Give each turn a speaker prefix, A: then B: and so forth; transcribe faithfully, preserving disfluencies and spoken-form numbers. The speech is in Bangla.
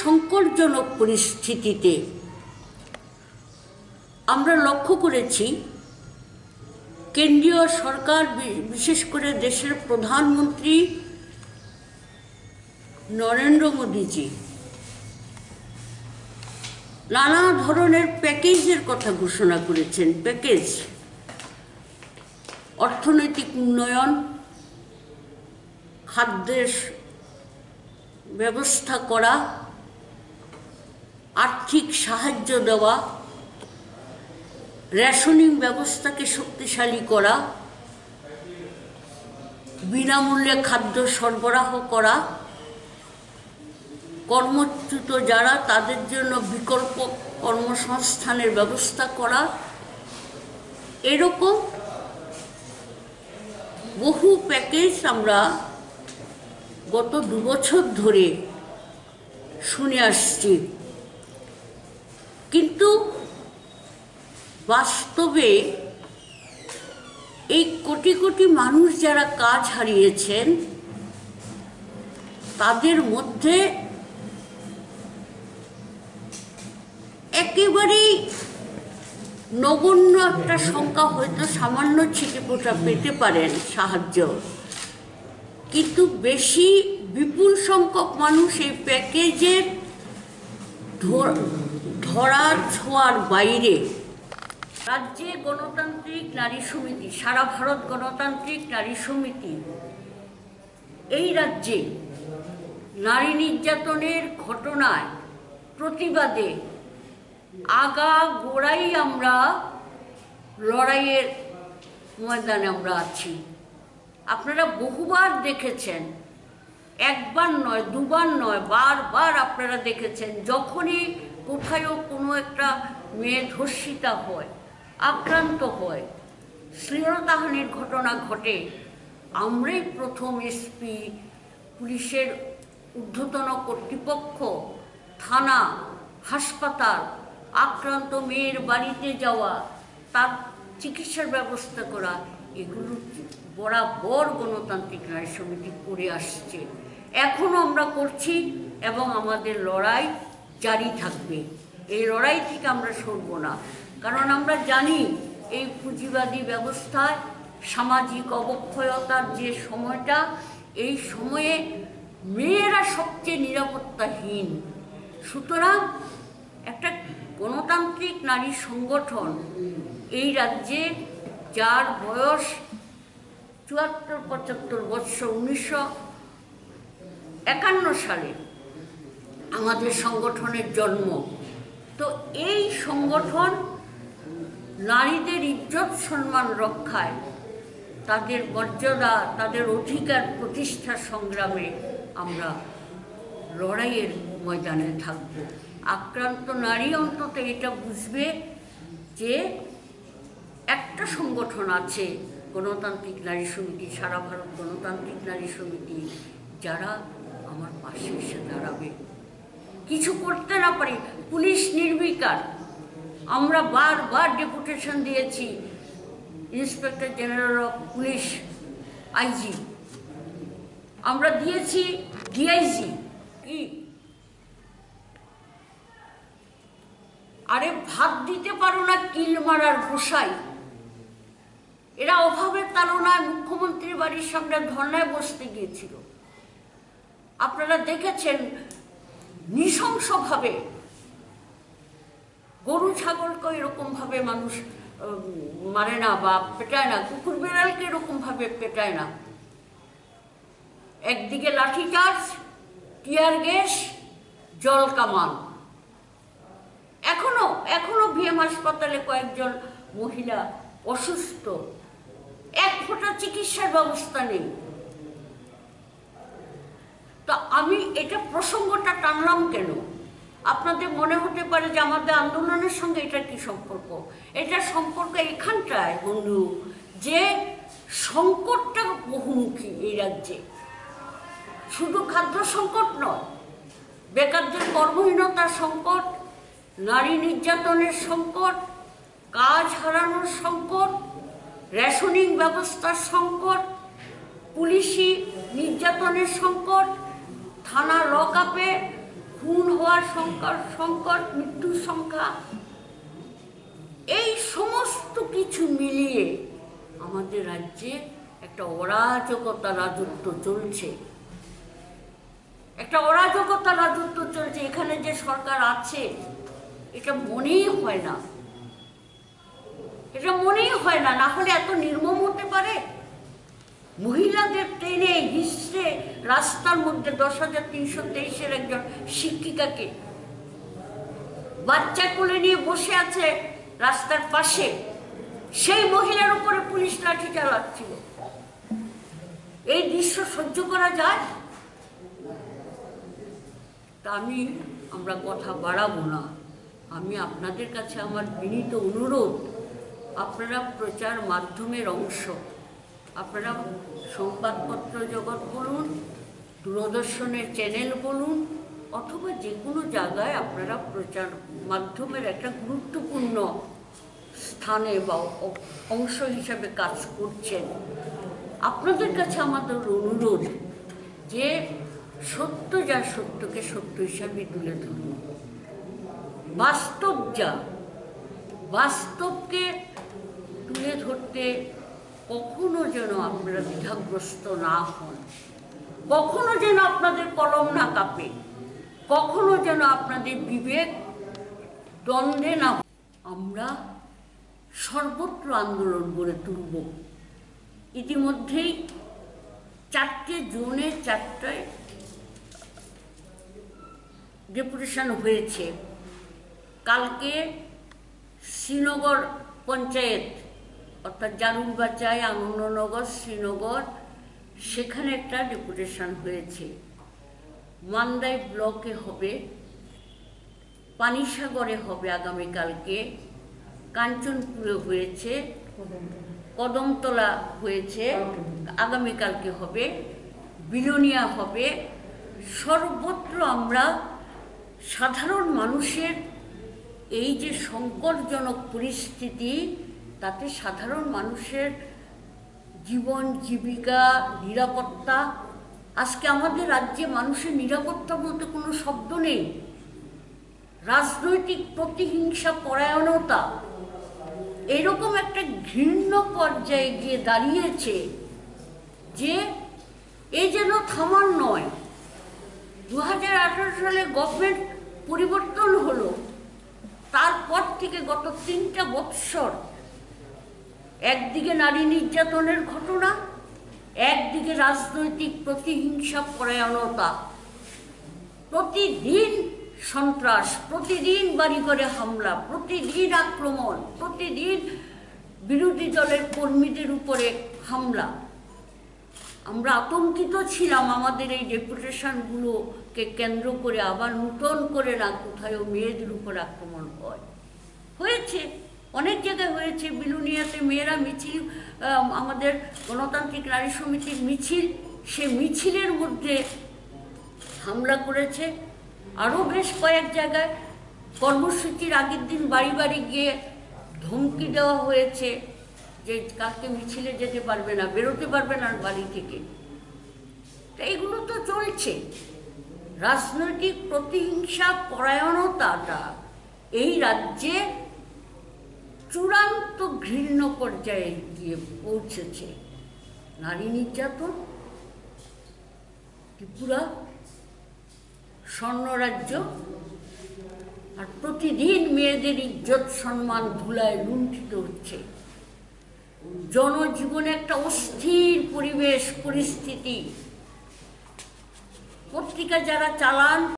A: সংকটজনক পরিস্থিতিতে আমরা লক্ষ্য করেছি কেন্দ্রীয় সরকার, বিশেষ করে দেশের প্রধানমন্ত্রী নরেন্দ্র মোদীজি নানা ধরনের প্যাকেজের কথা ঘোষণা করেছেন। প্যাকেজ অর্থনৈতিক উন্নয়ন, খাদ্যের ব্যবস্থা করা, আর্থিক সাহায্য দেওয়া, রেশনিং ব্যবস্থাকে শক্তিশালী করা, বিনামূল্যে খাদ্য সরবরাহ করা, কর্মচ্যুত যারা তাদের জন্য বিকল্প কর্মসংস্থানের ব্যবস্থা করা, এরকম বহু প্যাকেজ আমরা গত দু বছর ধরে শুনে আসছি। কিন্তু বাস্তবে এই কোটি কোটি মানুষ যারা কাজ হারিয়েছেন তাদের মধ্যে একেবারেই নগণ্য একটা সংখ্যা হয়তো সামান্য ছিটেফোঁটা পেতে পারেন সাহায্য, কিন্তু বেশি বিপুল সংখ্যক মানুষ এই প্যাকেজের ধরা ছোঁয়ার বাইরে। রাজ্যে গণতান্ত্রিক নারী সমিতি, সারা ভারত গণতান্ত্রিক নারী সমিতি এই রাজ্যে নারী নির্যাতনের ঘটনায় প্রতিবাদে আগা গোড়াই আমরা লড়াইয়ের ময়দানে আমরা আছি। আপনারা বহুবার দেখেছেন, একবার নয়, দুবার নয়, বারবার আপনারা দেখেছেন, যখনই কোথায়ও কোনো একটা মেয়ে ধর্ষিতা হয়, আক্রান্ত হয়, শ্লীলতাহানির ঘটনা ঘটে, আমরাই প্রথম এসপি, পুলিশের ঊর্ধ্বতন কর্তৃপক্ষ, থানা, হাসপাতাল, আক্রান্ত মেয়ের বাড়িতে যাওয়া, তার চিকিৎসার ব্যবস্থা করা, এগুলো বরাবর গণতান্ত্রিক নারী সমিতি করে আসছে, এখনও আমরা করছি এবং আমাদের লড়াই জারি থাকবে। এই লড়াই থেকে আমরা সরব না, কারণ আমরা জানি এই পুঁজিবাদী ব্যবস্থায় সামাজিক অবক্ষয়তার যে সময়টা, এই সময়ে মেয়েরা সবচেয়ে নিরাপত্তাহীন। সুতরাং একটা গণতান্ত্রিক নারী সংগঠন এই রাজ্যে, যার বয়স চুয়াত্তর পঁচাত্তর বৎসর, উনিশশো একান্ন সালে আমাদের সংগঠনের জন্ম, তো এই সংগঠন নারীদের ইজ্জত সম্মান রক্ষায়, তাদের মর্যাদা, তাদের অধিকার প্রতিষ্ঠার সংগ্রামে আমরা লড়াইয়ের ময়দানে থাকব। আক্রান্ত নারী অন্তত এটা বুঝবে যে একটা সংগঠন আছে, গণতান্ত্রিক নারী সমিতি, সারা ভারত গণতান্ত্রিক নারী সমিতি, যারা আমার পাশে এসে দাঁড়াবে। কিছু করতে না পারি, পুলিশ নির্বিকার, আমরা বারবার ডেপুটেশন দিয়েছি, inspector general of police, IG, আমরা দিয়েছি ডিআইজি, কি আরে ভাত দিতে পারো না কিল মারার গোসাই, এরা অভাবের তাড়নায় মুখ্যমন্ত্রীর বাড়ির সামনে ধর্নায় বসতে গিয়েছিল। আপনারা দেখেছেন নৃশংসভাবে গরু ছাগলকে এরকম ভাবে মানুষ মারে না বা পেটায় না, কুকুর বেড়ালকে এরকম ভাবে পেটায় না। একদিকে লাঠিচার্জ, টিয়ার গ্যাস, জল কামান। এখনো এখনো ভিএম হাসপাতালে কয়েকজন মহিলা অসুস্থ, এক ফোঁটা চিকিৎসার ব্যবস্থা নেই। তা আমি এটা প্রসঙ্গটা টানলাম কেন? আপনাদের মনে হতে পারে যে আমাদের আন্দোলনের সঙ্গে এটা কি সম্পর্ক? এটা সম্পর্ক এখানটায় বন্ধু, যে সংকটটা বহুমুখী এই রাজ্যে। শুধু খাদ্য সংকট নয়, বেকারদের কর্মহীনতার সংকট, নারী নির্যাতনের সংকট, কাজ হারানোর সংকট, রেশনিং ব্যবস্থার সংকট, পুলিশি নির্যাতনের সংকট, থানা লকআপে খুন হওয়ার সংকট সংকট মৃত্যুর সংখ্যা, এই সমস্ত কিছু মিলিয়ে আমাদের রাজ্যে একটা অরাজকতা রাজত্ব চলছে, একটা অরাজকতা রাজত্ব চলছে। এখানে যে সরকার আছে এটা মনেই হয় না, এটা মনেই হয় না, না হলে এত নির্মম হতে পারে? মহিলাদের ট্রেনে হিসড়ে রাস্তার মধ্যে দশ হাজার তিনশো তেইশের একজন শিক্ষিকাকে বাচ্চা কোলে নিয়ে বসে আছে রাস্তার পাশে, সেই মহিলার উপরে পুলিশ লাঠি চালাচ্ছিল। এই দৃশ্য সহ্য করা যায়? তা আমি আমরা কথা বাড়াবো না। আমি আপনাদের কাছে আমার বিনীত অনুরোধ, আপনারা প্রচার মাধ্যমের অংশ, আপনারা সংবাদপত্র জগৎ বলুন, দূরদর্শনের চ্যানেল বলুন, অথবা যে কোনো জায়গায় আপনারা প্রচার মাধ্যমের একটা গুরুত্বপূর্ণ স্থানে বা অংশ হিসাবে কাজ করছেন। আপনাদের কাছে আমাদের অনুরোধ যে সত্য যা সত্যকে সত্য হিসাবে তুলে ধরুন, বাস্তব যা বাস্তবকে তুলে ধরতে কখনো যেন আপনারা দ্বিধাগ্রস্ত না হন, কখনো যেন আপনাদের কলম না কাঁপে, কখনো যেন আপনাদের বিবেক দ্বন্দ্বে না। আমরা সর্বত্র আন্দোলন গড়ে তুলব। ইতিমধ্যেই চারটে জোনে চারটায় ডেপুটেশন হয়েছে। কালকে শ্রীনগর পঞ্চায়েত অর্থাৎ জারুলবাচাই, আনন্দনগর, শ্রীনগর, সেখানে একটা ডেপুটেশন হয়েছে। মান্দাই ব্লকে হবে, পানিসাগরে হবে আগামীকালকে, কাঞ্চনপুরে হয়েছে, কদমতলা হয়েছে, আগামীকালকে হবে, বিলোনিয়া হবে। সর্বত্র আমরা সাধারণ মানুষের এই যে সংকটজনক পরিস্থিতি, তাতে সাধারণ মানুষের জীবন জীবিকা নিরাপত্তা, আজকে আমাদের রাজ্যে মানুষের নিরাপত্তা বলতে কোনো শব্দ নেই। রাজনৈতিক প্রতিহিংসা পরায়ণতা এরকম একটা ঘৃণ্য পর্যায়ে গিয়ে দাঁড়িয়েছে যে এ যেন থামার নয়। দু হাজার আঠারো সালে গভর্নমেন্ট পরিবর্তন হলো, তারপর থেকে গত তিনটা বৎসর একদিকে নারী নির্যাতনের ঘটনা, একদিকে রাজনৈতিক প্রতিহিংসা পরায়ণতা, প্রতিদিন সন্ত্রাস, প্রতিদিন বাড়িঘরে হামলা, প্রতিদিন আক্রমণ, প্রতিদিন বিরোধী দলের কর্মীদের উপরে হামলা। আমরা আতঙ্কিত ছিলাম আমাদের এই ডেপুটেশনগুলোকে কেন্দ্র করে আবার নূতন করে না কোথাও মেয়েদের উপর আক্রমণ হয়। হয়েছে, অনেক জায়গায় হয়েছে। বিলুনিয়াতে মেয়েরা মিছিল, আমাদের গণতান্ত্রিক নারী সমিতির মিছিল, সে মিছিলের মধ্যে হামলা করেছে। আরও বেশ কয়েক জায়গায় কর্মসূচির আগের দিন বাড়ি বাড়ি গিয়ে ধমকি দেওয়া হয়েছে যে কালকে মিছিলে যেতে পারবে না, বেরোতে পারবে না বাড়ি থেকে। তো এগুলো তো চলছে। রাজনৈতিক প্রতিহিংসা পরায়ণতাটা এই রাজ্যে চূড়ান্ত ঘৃণ্য পর্যায়ে গিয়ে পৌঁছেছে। নারী নির্যাতন, ত্রিপুরা স্বর্ণরাজ্য, আর প্রতিদিন মেয়েদের ইজ্জত সম্মান ধুলায় লুণ্ঠিত হচ্ছে। জনজীবনে একটা অস্থির পরিবেশ পরিস্থিতি। পত্রিকা যারা চালান